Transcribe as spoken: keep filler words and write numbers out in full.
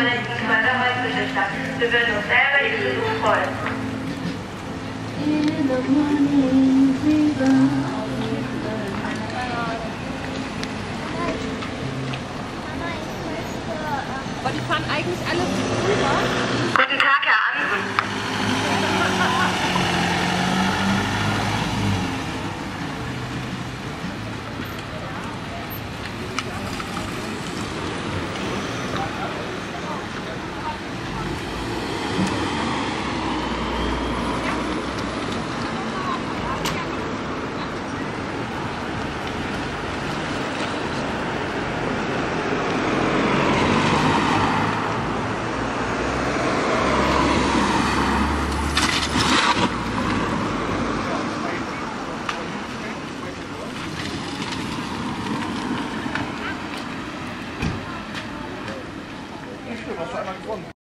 nächsten Förderhäuser Stadt. Wir würden uns sehr über Ihren Besuch freuen. Aber die fahren eigentlich alle rüber. Guten Tag, Herr Ansen. Nicht schlimm, hast du einmal gewonnen.